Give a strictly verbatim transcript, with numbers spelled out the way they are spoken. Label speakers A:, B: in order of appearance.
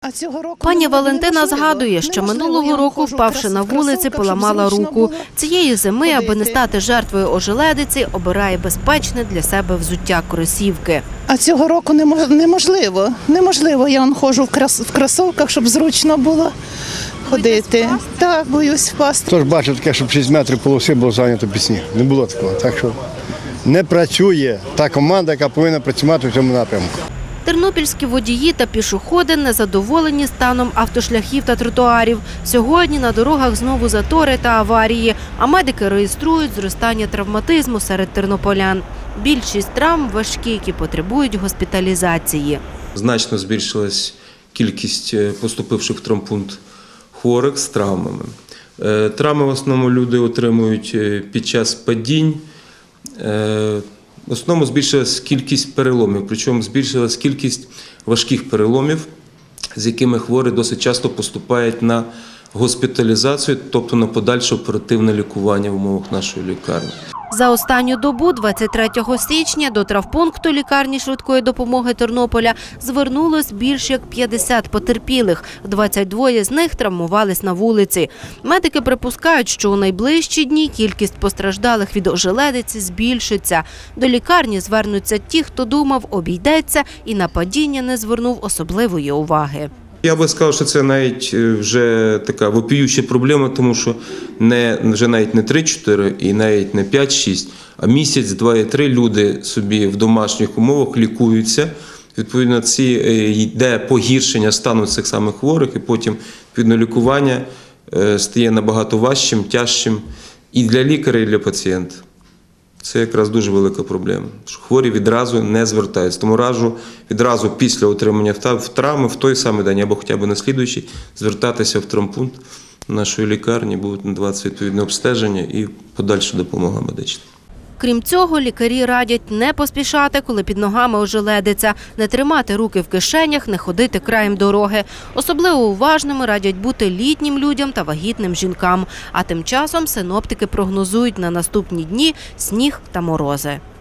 A: Пані Валентина згадує, що минулого року, впавши на вулиці, поламала руку. Цієї зими, аби не стати жертвою ожеледиці, обирає безпечне для себе взуття – кросівки.
B: А цього року неможливо. Неможливо. Я ходжу в, крос... в кросовках, щоб зручно було ходити. Так, боюсь впасти.
C: Тож бачу таке, щоб шість метрів полоси було зайнято під сніг. Не було такого. Так що не працює та команда, яка повинна працювати в цьому напрямку.
A: Тернопільські водії та пішоходи незадоволені станом автошляхів та тротуарів. Сьогодні на дорогах знову затори та аварії, а медики реєструють зростання травматизму серед тернополян. Більшість травм важкі, які потребують госпіталізації.
D: Значно збільшилась кількість поступивших в травмпункт хворих з травмами. Травми в основному люди отримують під час падінь. В основному збільшилась кількість переломів, причому збільшилась кількість важких переломів, з якими хворі досить часто поступають на госпіталізацію, тобто на подальше оперативне лікування в умовах нашої лікарні.
A: За останню добу, двадцять третього січня, до травмпункту лікарні швидкої допомоги Тернополя звернулось більш як п'ятдесят потерпілих. двадцять двоє з них травмувались на вулиці. Медики припускають, що у найближчі дні кількість постраждалих від ожеледиці збільшиться. До лікарні звернуться ті, хто думав, обійдеться і на падіння не звернув особливої уваги.
D: Я би сказав, що це навіть вже така вопіюща проблема, тому що не, вже навіть не три-чотири і навіть не п'ять-шість, а місяць, два і три люди собі в домашніх умовах лікуються. Відповідно, ці, йде погіршення стану цих самих хворих, і потім відповідно лікування стає набагато важчим, тяжчим і для лікаря, і для пацієнта. Це якраз дуже велика проблема, що хворі відразу не звертаються. Тому раджу відразу після отримання травми в той самий день або хоча б на слідуючий звертатися в травмпункт нашої лікарні, будуть надаватися відповідне обстеження і подальша допомога медична.
A: Крім цього, лікарі радять не поспішати, коли під ногами ожеледиця, не тримати руки в кишенях, не ходити краєм дороги. Особливо уважними радять бути літнім людям та вагітним жінкам. А тим часом синоптики прогнозують на наступні дні сніг та морози.